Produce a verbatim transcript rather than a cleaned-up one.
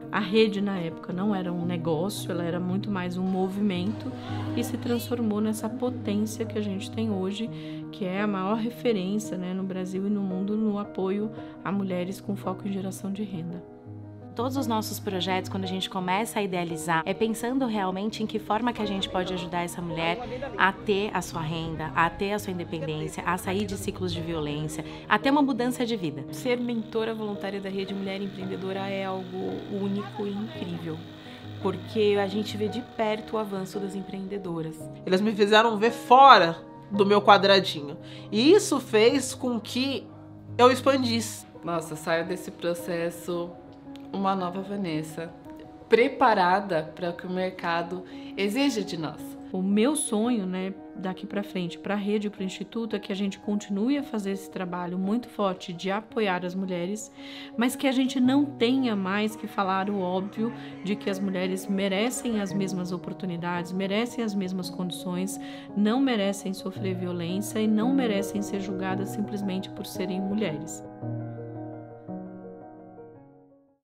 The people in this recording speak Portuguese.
A rede na época não era um negócio, ela era muito mais um movimento e se transformou nessa potência que a gente tem hoje, que é a maior referência, né, no Brasil e no mundo no apoio a mulheres com foco em geração de renda. Todos os nossos projetos, quando a gente começa a idealizar, é pensando realmente em que forma que a gente pode ajudar essa mulher a ter a sua renda, a ter a sua independência, a sair de ciclos de violência, a ter uma mudança de vida. Ser mentora voluntária da Rede Mulher Empreendedora é algo único e incrível, porque a gente vê de perto o avanço das empreendedoras. Eles me fizeram ver fora do meu quadradinho, e isso fez com que eu expandisse. Nossa, saio desse processo uma nova Vanessa, preparada para o que o mercado exige de nós. O meu sonho, né, daqui para frente, para a rede e para o Instituto, é que a gente continue a fazer esse trabalho muito forte de apoiar as mulheres, mas que a gente não tenha mais que falar o óbvio de que as mulheres merecem as mesmas oportunidades, merecem as mesmas condições, não merecem sofrer violência e não merecem ser julgadas simplesmente por serem mulheres.